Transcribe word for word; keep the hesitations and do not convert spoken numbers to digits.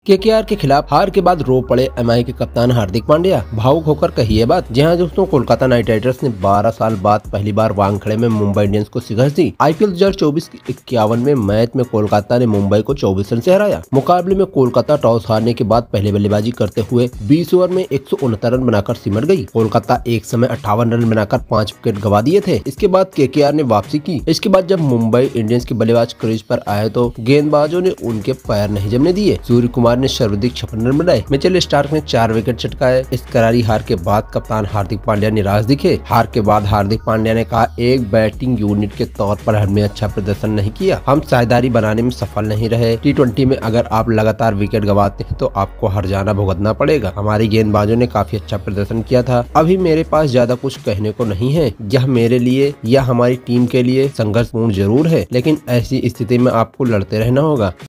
KKR के खिलाफ हार के बाद रो पड़े एमआई के कप्तान हार्दिक पांड्या। भावुक होकर कही ये बात। जहां दोस्तों कोलकाता नाइट राइडर्स ने बारह साल बाद पहली बार वानखेड़े में मुंबई इंडियंस को शिकस्त दी। आईपीएल दो हज़ार चौबीस के इक्यावनवें मैच में कोलकाता ने मुंबई को चौबीस रन से हराया। मुकाबले में कोलकाता टॉस हारने के बाद पहले बल्लेबाजी करते हुए बीस ओवर में एक सौ उनहत्तर रन बनाकर सिमट गई। कोलकाता एक समय अट्ठावन रन बनाकर पाँच विकेट गवा दिए थे। इसके बाद केकेआर ने वापसी की। इसके बाद जब मुंबई इंडियंस के बल्लेबाज क्रीज पर आए तो गेंदबाजों ने उनके पैर नहीं जमने दिए। सूर्य कुमार ने सर्वाधिक छप्पन रन बनाए। मिचेल स्टार्क ने चार विकेट चटकाए। इस करारी हार के बाद कप्तान हार्दिक पांड्या निराश दिखे। हार के बाद हार्दिक पांड्या ने कहा, एक बैटिंग यूनिट के तौर पर हमने अच्छा प्रदर्शन नहीं किया। हम साझेदारी बनाने में सफल नहीं रहे। टी ट्वेंटी में अगर आप लगातार विकेट गवाते हैं तो आपको हर जाना भुगतना पड़ेगा। हमारी गेंदबाजों ने काफी अच्छा प्रदर्शन किया था। अभी मेरे पास ज्यादा कुछ कहने को नहीं है। यह मेरे लिए या हमारी टीम के लिए संघर्षपूर्ण जरूर है, लेकिन ऐसी स्थिति में आपको लड़ते रहना होगा।